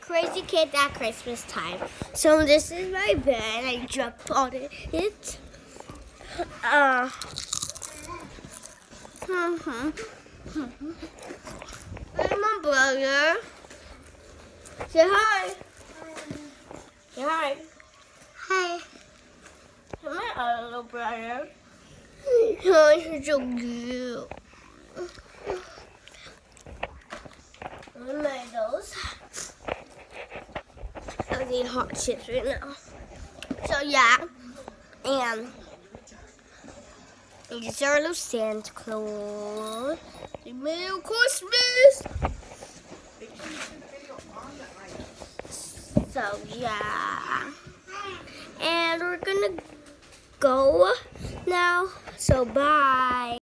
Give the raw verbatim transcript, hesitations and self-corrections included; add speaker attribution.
Speaker 1: crazy kid at Christmas time. So this is my bed. I jumped on it. It. Uh. Mm-hmm. Hey, my brother. Say hi. Say hi. Hi. Come here, our little brother. Oh, you're so cute. I made those. I need hot chips right now. So yeah, and these are little Santa Claus. The Merry Christmas. So yeah, and we're gonna go now. So bye.